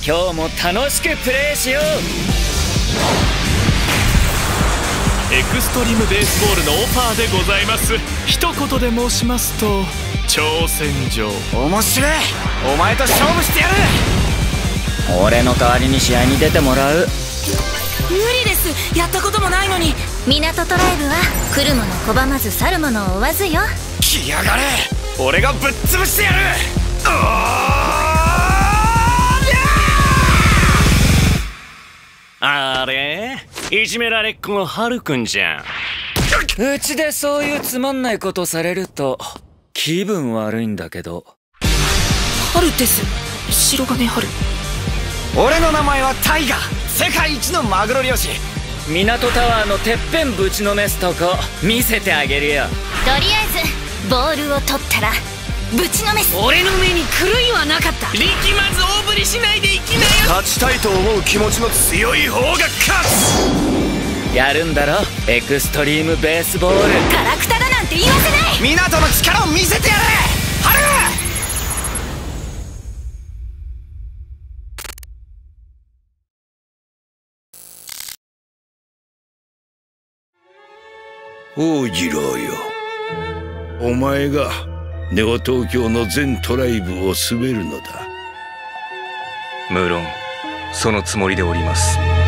今日も楽しくプレーしよう。 エクストリームベースボールのオファーでございます。一言で申しますと挑戦状。 面白い。お前と勝負してやる。俺の代わりに試合に出てもらう。 無理です。やったこともないのに。 港トライブは来るもの拒まず去るものを追わずよ。 来やがれ。俺がぶっ潰してやる。 あれ、いじめられっ子のハルくんじゃん。 うちでそういうつまんないことされると気分悪いんだけど。 春です。白金春。 俺の名前はタイガー。世界一のマグロ漁師。港タワーのてっぺんぶちのめすとこ見せてあげるよ。 とりあえずボールを取ったらぶちのめす。 俺の目に狂いはなかった。 力まず大振りしないでいきなよ。 勝ちたいと思う気持ちの強い方が勝つ。 やるんだろエクストリームベースボール。 ガラクタだなんて言わせない。 港の力を見せてやれハル。 王次郎よ、お前がネオ東京の全トライブを滑るのだ。 無論そのつもりでおります。